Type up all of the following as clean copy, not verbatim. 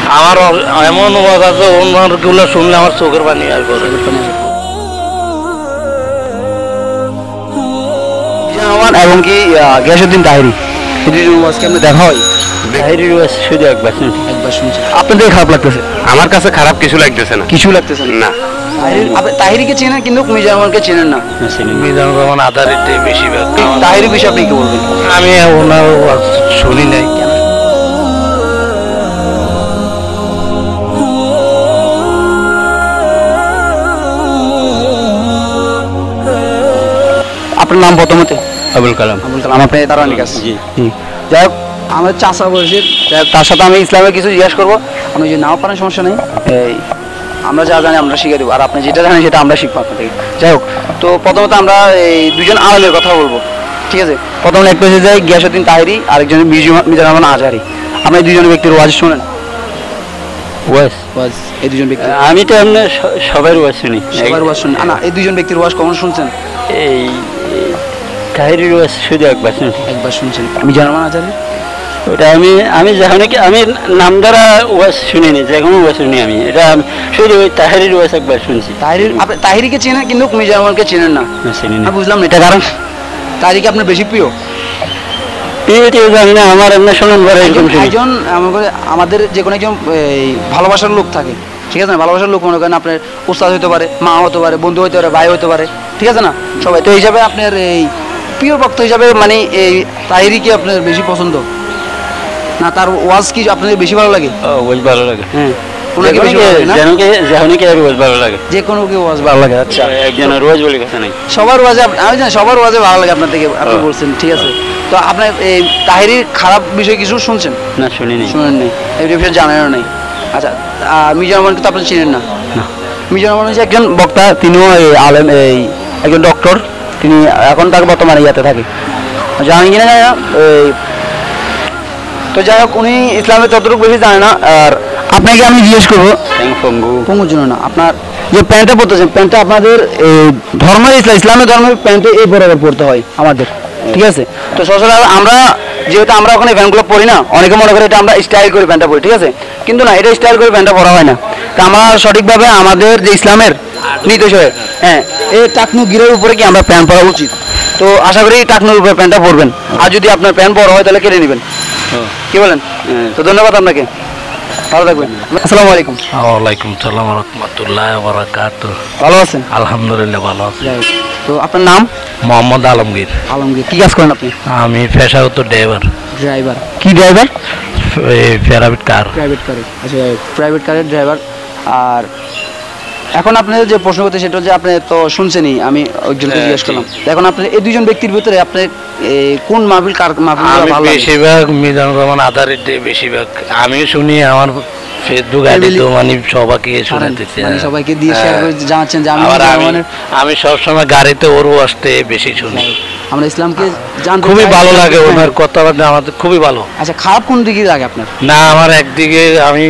আমার এমন ওয়াজ আছে ওনারগুলো শুনলে আমার চোখের পানি আসবে। এবং কি গিয়াসউদ্দিন তাহেরি আজকে আপনি দেখা হয়? তাহেরির ওয়াজ শুধু একবার শুনছি। আপনাদের খারাপ লাগতেছে? আমার কাছে খারাপ কিছু লাগতেছে না। কিছু লাগতেছে না। তাহেরিকে চেনেন কিন্তু মিজানুর রহমানকে চেনেন না। মিজানুর রহমান আধারিতে বেশিরভাগ। তাহেরি বিষয়ে আপনি কি বলবেন? আমি ওনার ওয়াজ শুনি নাই। আপনার নাম প্রথমত? আবুল কালাম। আবুল কালাম। আপনি দারোয়ানি কাজ? জি। যাই হোক, আমাদের চাষা বয়সের, তার সাথে আমি ইসলামের কিছু জিজ্ঞেস করবো। আপনি যদি নাও পারেন সমস্যা নেই, আমরা যা জানি আমরা শিখে দেবো, আর আপনি যেটা জানেন সেটা আমরা শিখবো আপনার থেকে। যাই হোক, তো প্রথমত আমরা এই দুজন আলেমের কথা বলবো, ঠিক আছে? প্রথমে এক পেজে যায় গিয়াসউদ্দিন তাহেরি, আরেকজন মিজানুর রহমান আজহারি। আপনি এই দুজন ব্যক্তির ওয়াজ শোনেন? ওয়াজ এই দুজন ব্যক্তি, আমি তো এমনি সবার ওয়াজ শুনি। সবার ওয়াজ শুনি না? এই দুজন ব্যক্তির ওয়াজ কখন শুনছেন? এই তাহেরির ওয়াজ শুধু একবার শুনছি। একবার শুনছেন। মিজানুর রহমান আজহারি ওটা আমি যখন কি আমি নাম দ্বারা ওয়াজ শুনিনি, যে কোনো ওয়াজ শুনি আমি। এটা শুধু ওই তাহেরির ওয়াজ একবার শুনছি। আপনি তাহেরিকে চেনেন কিন্তু মিজানুর রহমানকে চেনেন না? চিনি না। বুঝলাম না এটা কারণ। তাহেরিকে আপনার বেশি প্রিয়? জানি না, আমার এমনি শোনেন পরে একজন আমাদের যে কোনো একজন ভালোবাসার লোক থাকে, ঠিক আছে না? ভালোবাসার লোক মনে করেন আপনার উস্তাদ হতে পারে, মা হতে পারে, বন্ধু হতে পারে, ভাই হতে পারে, ঠিক আছে না? সবাই তো হিসাবে আপনার এই প্রিয় ভক্ত হিসাবে মানে এই তাহেরিকে আপনার বেশি পছন্দ না? তার ওয়াজ কি আপনাদের বেশি ভালো লাগে? ওয়াজ ভালো লাগে। হ্যাঁ, যে কোনো কেউ ওয়াজ ভালো লাগে। আচ্ছা, একজনের ওয়াজ বলে কথা নাই, সবার ওয়াজে আমি জানি সবার ওয়াজে ভালো লাগে আপনার থেকে, আপনি বলছেন, ঠিক আছে? তো আপনার এই তাহেরির খারাপ বিষয় কিছু শুনছেন? না, শুনিনি। শুনেন নাই, এই বিষয়ে জানেনও নাই। আচ্ছা, মিজানুর রহমানকে তো আপনি চিনেন না? মিজানুর রহমান হচ্ছে একজন বক্তা, তিনিও আলেম, একজন ডক্টর। তিনি এখন তাকে বর্তমানে ইয়াতে থাকে, জানেন কিনা জানি না। তো যাই হোক, উনি ইসলামের যতটুকু বেশি জানে না। আর আপনাকে আমি জিজ্ঞেস করবো, পঙ্গুর জন্য না, আপনার যে প্যান্টটা পরতেছেন, প্যান্টটা আপনাদের ধর্মের ইসলামের ধর্মের প্যান্টে এই বরাবর পড়তে হয় আমাদের, ঠিক আছে? তো সচরাচর আমরা যেহেতু আমরা ওখানে প্যান্টগুলো পরি না, অনেকে মনে করে এটা আমরা স্টাইল করে প্যান্টটা পরি, ঠিক আছে? কিন্তু না, এটা স্টাইল করে প্যান্টটা পরা হয় না। তা আমরা সঠিকভাবে আমাদের যে ইসলামের নির্দেশ হয়, হ্যাঁ, এই টাকনু গিরের উপরে কি আমরা প্যান্ট পরা উচিত। তো আশা করি টাকনুর উপরে প্যান্টটা পরবেন, আর যদি আপনার প্যান্ট বড় হয় তাহলে কেটে নেবেন, কি বলেন? তো ধন্যবাদ আপনাকে, ভালো থাকবেন। আসসালামু আলাইকুম। ওয়ালাইকুম সালাম ওয়া রাহমাতুল্লাহি ওয়া বারাকাতুহু। ভালো আছেন? আলহামদুলিল্লাহ ভালো আছি। তো আপনার নাম? মোহাম্মদ আলমগীর। আলমগীর। কি কাজ করেন আপনি? আমি পেশাগত ড্রাইভার। ড্রাইভার? কি ড্রাইভার? Private car. প্রাইভেট কারে? আচ্ছা, প্রাইভেট কারের ড্রাইভার। আর এখন আপনাদের যে প্রশ্ন করতে, সেটা হচ্ছে আপনি তো শুনছেনই, আমি একজনকে জিজ্ঞেস করলাম। এখন আপনি এই দুজন ব্যক্তির ভিতরে আপনি কোন মাহফিল কার মাহফিল ভালো লাগে? বেশিরভাগ মিজানুর রহমান আধারিত, বেশিরভাগ আমি শুনি। আমার ফেসবুক আইডি তো মানে সবাইকে শোনাতেছি, মানে সবাইকে দিয়ে শেয়ার করে জানাচ্ছেন যে আমি সবসময় গাড়িতে ওরও আসতে বেশি শুনি। আমরা ইসলামকে জানতে খুবই ভালো লাগে, ওনার কথাবার্তা আমাদের খুবই ভালো। আচ্ছা, খারাপ কোন দিকে লাগে আপনার? না, আমার একদিকে আমি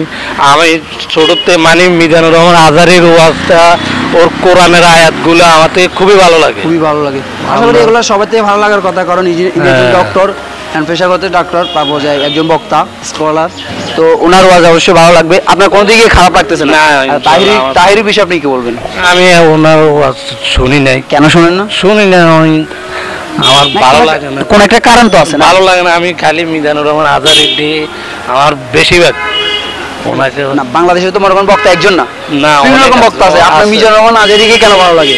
ছোটতে মানে মিজানুর রহমান আজহারির ওয়াজটা, ওর কোরআনের আয়াতগুলো আমার থেকে খুবই ভালো লাগে, খুবই ভালো লাগে। আসলে এগুলো সবার থেকে ভালো লাগার কথা, কারণ ডক্টর, পেশাগত ডাক্তার, তারপর যায় একজন বক্তা, স্কলার, তো ওনার ওয়াজ অবশ্যই ভালো লাগবে। আপনার কোনো দিকে খারাপ লাগতেছে না? তাহেরির বিষয়ে আপনি কি বলবেন? আমি ওনার ওয়াজ শুনি নাই। কেন শুনেন না? শুনি না, আমার ভালো লাগে না। কোন একটা কারণ তো আছে? ভালো লাগে না। আমি খালি মিজানুর রহমান আজহারি দিয়ে আমার বেশিরভাগ ওনাকে। না, বাংলাদেশে তো মনে করেন বক্তা একজন না, না, বিভিন্ন রকম বক্তা আছে। আপনার মিজানুর রহমান আজহারিকে কেন ভালো লাগে?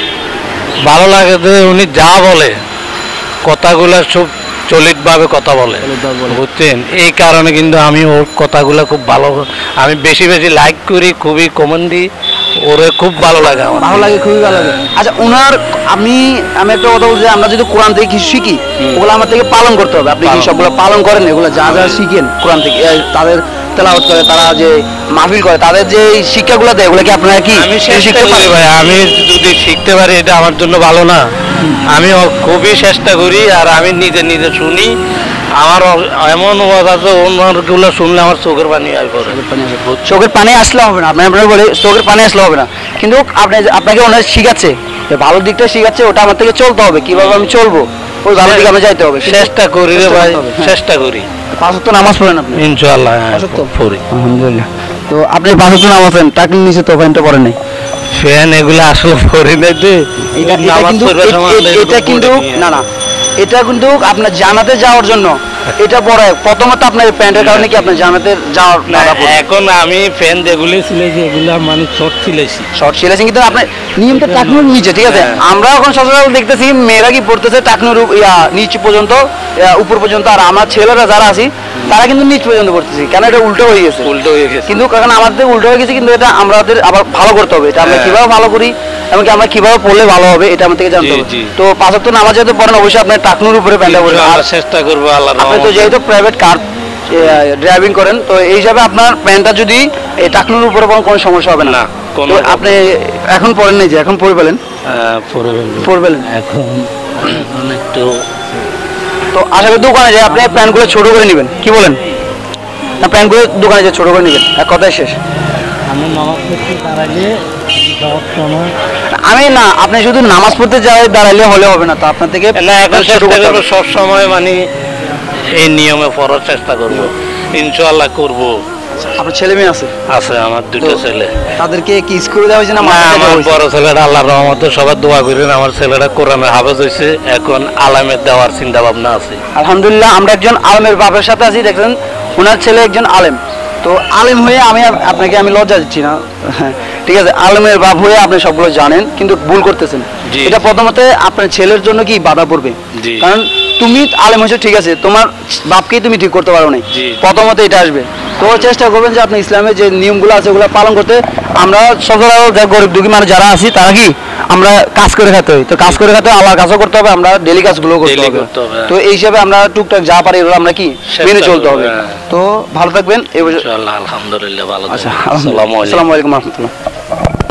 ভালো লাগে যে উনি যা বলে কথাগুলো সব চলিতভাবে কথা বলে, বুঝছেন? এই কারণে কিন্তু আমি ওর কথাগুলো খুব ভালো, আমি বেশি বেশি লাইক করি, খুবই কমেন্ট দিই, ওরে খুব ভালো লাগে, আমার ভালো লাগে, খুবই ভালো লাগে। আচ্ছা, ওনার আমি একটা কথা বলছি, আমরা যদি কোরআন থেকে কিছু শিখি, ওগুলো আমার থেকে পালন করতে হবে। আপনি কি সবগুলো পালন করেন? এগুলো যা যা শিখেন কোরআন থেকে, তাদের তেলাওয়াত করে, তারা যে মাহফিল করে, তাদের যে শিক্ষাগুলো দেয়, এগুলো কি আপনারা কি শিখতে পারি? ভাই, আমি যদি শিখতে পারি এটা আমার জন্য ভালো না? আমি খুবই চেষ্টা করি, আর আমি নিজে নিজে শুনি। আমার এমন ওয়াজ আছে ওনারগুলো শুনলে আমার চোখের পানি আসবে। চোখের পানি আসলে হবে না, আপনার বলে চোখের পানি আসলে হবে না, কিন্তু আপনাকে ওনার শিখাচ্ছে, ভালো দিকটা শিখাচ্ছে, ওটা আমার থেকে চলতে হবে, কিভাবে আমি চলবো, ওই ভালো দিকে আমরা যাইতে হবে, চেষ্টা করি রে ভাই, হ্যাঁ। চেষ্টা করি। 5 ওয়াক্ত নামাজ পড়েন আপনি? ইনশাআল্লাহ হ্যাঁ, 5 ওয়াক্ত? পড়ি। আলহামদুলিল্লাহ। তো আপনি 5 ওয়াক্ত নামাজ পড়েন, টাকলি নিচে তো প্যান্টটা পরেন নাই? ফ্যান এগুলো আসলে পড়ি নাই যে এটা নামাজ কিন্তু পড়বার সময় এটা কিন্তু না না, এটা কিন্তু আপনার জানাতে যাওয়ার জন্য এটা পরে প্রথমত আপনার এই প্যান্টের কারণে কি আপনার জানাতে যাওয়ার না, বাধা পড়বে। এখন আমি ফ্যান যেগুলো সিলেছি এগুলা মানে শর্ট সিলেছি। শর্ট সিলেছেন কিন্তু আপনার নিয়মটা টাকনুর নিচে, ঠিক আছে? হ্যাঁ। আমরা এখন সচরাচর দেখতেছি মেয়েরা কি পড়তেছে টাকনুর নিচ পর্যন্ত, উপর পর্যন্ত, আর আমার ছেলেরা যারা আছি তারা কিন্তু নিচ পর্যন্ত পড়তেছি, কেন এটা উল্টো হয়ে গেছে। উল্টো হয়ে গেছে। কিন্তু কারণ আমাদের উল্টো হয়ে গেছে, কিন্তু এটা আমাদের আবার ভালো করতে হবে, এটা আমরা হ্যাঁ। কিভাবে ভালো করি এমনকি আমরা কিভাবে পড়লে ভালো হবে এটা আমাদের জানতে জি, হবে। জি। তো 5 ওয়াক্ত নামাজ যেহেতু পড়েন অবশ্যই আপনার টাকনুর উপরে প্যান্টটা পরবেন। আর ইনশাআল্লাহ চেষ্টা করবো আল্লাহর আপনি তো রহমতে। যেহেতু প্রাইভেট কার ড্রাইভিং করেন, তো এই হিসাবে আপনার প্যান্টটা যদি এই টাকনুর উপরে কোনো সমস্যা হবে না। না, কোনো তো আপনি এখন পড়েন নাই যে এখন পড়ে পেলেন? পড়বেন। এখন একটু তো আশা করি দোকানে যায় আপনি প্যান্টগুলো ছোট করে নেবেন, কি বলেন? না, প্যান্টগুলো দোকানে যায় ছোট করে নেবেন, এক কথায় শেষ। আমি নামাজ পড়তে দাঁড়াইলে যাওয়ার সময় আমি না, আপনি শুধু নামাজ পড়তে যাই দাঁড়াইলে হলে হবে না, তো আপনার থেকে না, এখন ছোট চেষ্টা করতে করবো হবে। সব সময় মানে এই নিয়মে পড়ার চেষ্টা করব। ইনশাআল্লাহ করব। আপনার ছেলে মেয়ে আছে? আছে আমার দুটো তো ছেলে। তাদেরকে কি স্কুলে দেওয়া হয়েছে না না, মাদ্রাসায় দেওয়া আমার হয়েছে? বড় ছেলেটা আল্লাহর রহমতে সবাই দোয়া করেন, আমার ছেলেটা কোরআনে হাফেজ হয়েছে, এখন আলামের দেওয়ার চিন্তা ভাবনা আছে। আলহামদুলিল্লাহ, আমরা একজন আলেমের বাপের সাথে আছি, দেখছেন ওনার ছেলে একজন আলেম। তো আলেম হয়ে আপনাকে আমি লজ্জা দিচ্ছি না, ঠিক আছে? আলেমের বাপ হয়ে আপনি সবগুলো জানেন কিন্তু ভুল করতেছেন। জি। এটা প্রথমত আপনার ছেলের জন্য কি বাধা পড়বে, জি। কারণ তুমি আলেম হয়েছো, ঠিক আছে, তোমার বাপকেই তুমি ঠিক করতে পারো নাই, জি। প্রথমত এটা আসবে। তো চেষ্টা করবেন যে আপনি ইসলামের যে নিয়মগুলো আছে ওগুলো পালন করতে। আমরা সচরাচর যা গরিব দুঃখী মানুষ যারা আছি তারা কি আমরা কাজ করে খেতে হয়, তো কাজ করে খেতে হয়, আল্লাহর কাজও করতে হবে, আমরা ডেলি কাজগুলো করতে Daily হবে। করতে হবে। তো এই হিসাবে আমরা টুকটাক যা পারি এগুলো আমরা কি চেষ্টা মেনে চলতে করবো, হবে। হ্যাঁ। তো ভালো থাকবেন। ইনশাআল্লাহ, আলহামদুলিল্লাহ, ভালো আচ্ছা, থাকবেন। আসসালামু আলাইকুম। আসসালামু আলাইকুম রহমতুল্লাহ।